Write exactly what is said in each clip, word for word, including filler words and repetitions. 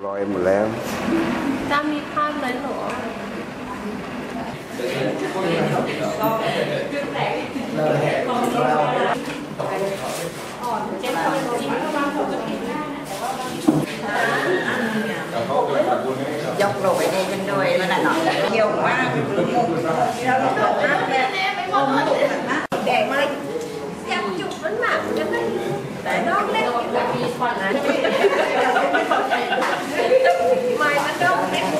ลอยหมดแล้วจะมีภาพไหมหรอยกโลไปเองกันด้วยมันหน่อยเกี่ยวมากเราตกมากแม่ไม่มองแดงมาเลยอยากจุกมันหนักจะไม่แต่น้องเล็กจะมีคนนั้นไม่มันต้องเล็ก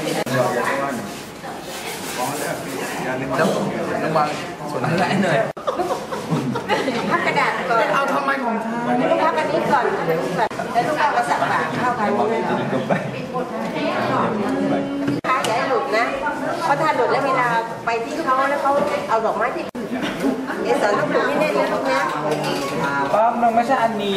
แล้วน้องบางส่วนไหนหน่อยพักกระดาษก่อนเอาทำไมของเธอลูกพักอันนี้ก่อนแล้วลูกเอากระสับปากเข้าไปถ้าอย่าให้หลุดนะเพราะถ้าหลุดแล้วเวลาไปที่เขาแล้วเขาเอาดอกไม้ที่เอสอนต้องผูกให้แน่นนะลูกนะป้ามันไม่ใช่อันนี้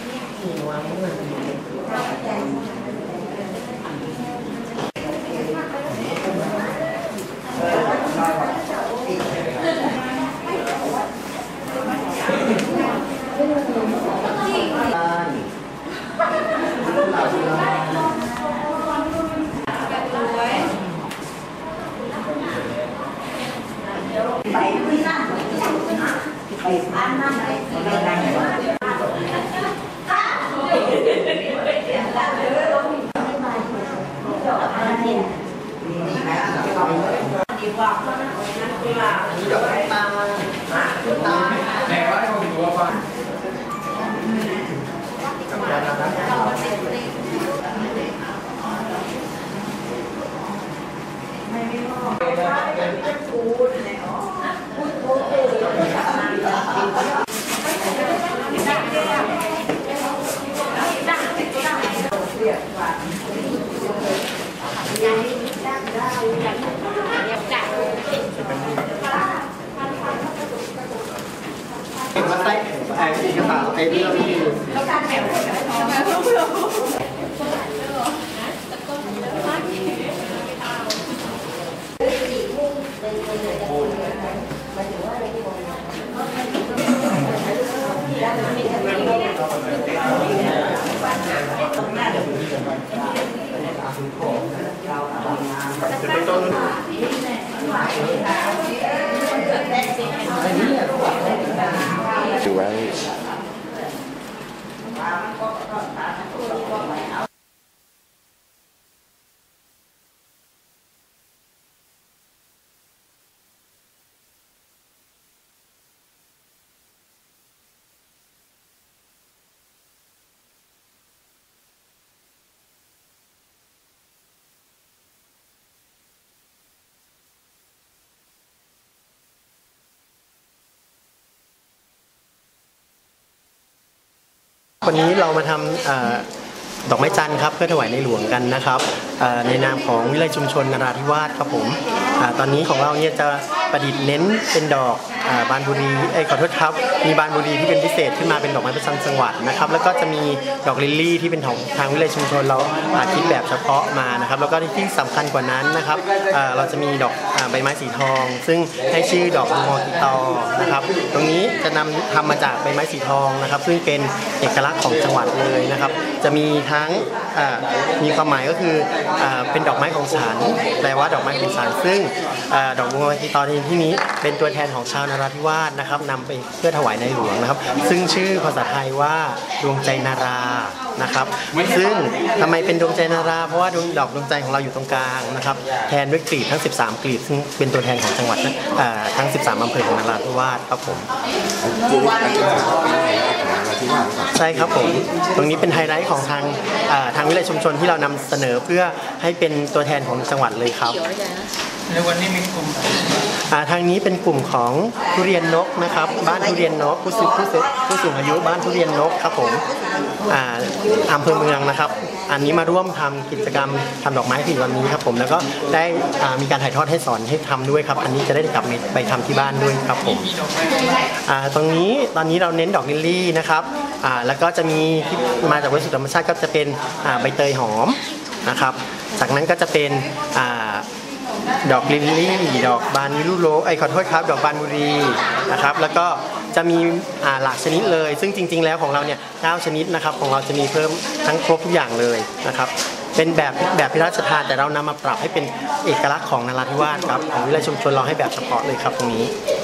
ไปที่นั่นไปบ้านนั่นไปไปนั่นดีกว่าตามมาตามแม่ว่าเขาดูว่าฟังมาใส่ไอ้เอกสารไอ้เรื่องที่ดูไว้วันนี้เรามาทำดอกไม้จันทร์ครับเพื่อถวายในหลวงกันนะครับในนามของวิไลชุมชนนราธิวาสครับผมตอนนี้ของเราเนี่ยจะประดิษฐ์เน้นเป็นดอกบานบุรีเอ้ยขอโทษครับมีบานบุรีที่เป็นพิเศษขึ้นมาเป็นดอกไม้ประจำจังหวัดนะครับแล้วก็จะมีดอกลิลลี่ที่เป็นของทางวิไลชุมชนเราคิดแบบเฉพาะมานะครับแล้วก็ที่สำคัญกว่านั้นนะครับเราจะมีดอกใบไม้สีทองซึ่งให้ชื่อดอกมอติตอนะครับตรงนี้จะนำทำมาจากใบไม้สีทองนะครับซึ่งเป็นเอกลักษณ์ของจังหวัดเลยนะครับจะมีทั้งมีความหมายก็คือเป็นดอกไม้ของฉันแปลว่าดอกไม้ของฉันซึ่งดอกมอติตอในที่นี้เป็นตัวแทนของชาวนราธิวาสนะครับนำไปเพื่อถวายในหลวงนะครับซึ่งชื่อภาษาไทยว่าดวงใจนารานะครับซึ่งทำไมเป็นดวงใจนาราเพราะว่าดวงดอกดวงใจของเราอยู่ตรงกลางนะครับแทนด้วยกลีบทั้งสิบสามกลีบซึ่งเป็นตัวแทนของจังหวัดทั้งสิบสามอำเภอของนราธิวาสครับผมใช่ครับผมตรงนี้เป็นไฮไลท์ของทางทางวิเลยชุมชนที่เรานำเสนอเพื่อให้เป็นตัวแทนของจังหวัดเลยครับในวันนี้มีกลุ่มทางนี้เป็นกลุ่มของทุเรียนนกนะครับบ้านทุเรียนนกผู้สูงผู้สูงอายุบ้านทุเรียนนกครับผมอำเภอเมืองนะครับอันนี้มาร่วมทำกิจกรรมทำดอกไม้ที่วันนี้ครับผมแล้วก็ได้มีการถ่ายทอดให้สอนให้ทำด้วยครับอันนี้จะได้กลับไปทำที่บ้านด้วยครับผมตรงนี้ตอนนี้เราเน้นดอกลิลลี่นะครับแล้วก็จะมีที่มาจากวัสดุธรรมชาติก็จะเป็นใบเตยหอมนะครับจากนั้นก็จะเป็นดอกลิลลี่ดอกบานวิรุโลไอขอโทษครับดอกบานบุรีนะครับแล้วก็จะมีหลากชนิดเลยซึ่งจริงๆแล้วของเราเนี่ยเก้าชนิดนะครับของเราจะมีเพิ่มทั้งครบทุกอย่างเลยนะครับเป็นแบบแบบพระราชทานแต่เรานำมาปรับให้เป็นเอกลักษณ์ของนราธิวาสครับของวิทยาชุมชนเราให้แบบเฉพาะเลยครับตรงนี้